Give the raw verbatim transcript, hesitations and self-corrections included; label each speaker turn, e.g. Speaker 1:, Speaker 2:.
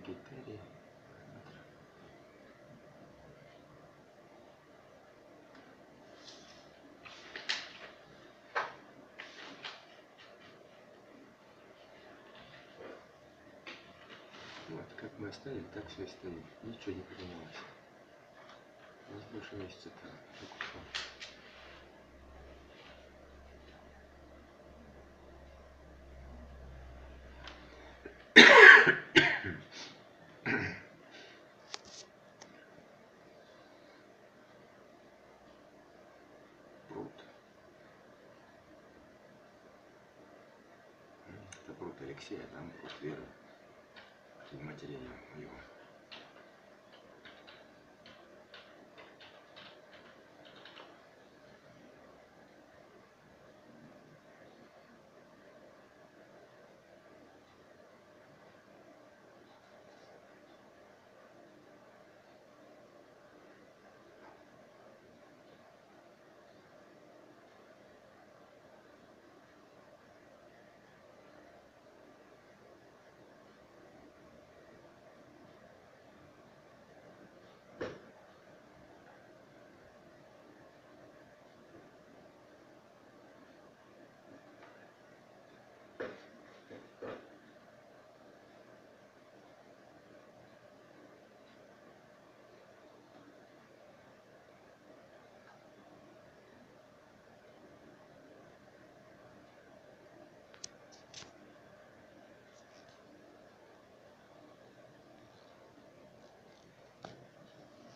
Speaker 1: Сагитарий. Вот, как мы оставили, так все и стоит. Ничего не поменялось. У нас больше месяца-то так ушло. Пруд. Это пруд Алексея, там пруд Веры. Матерей его.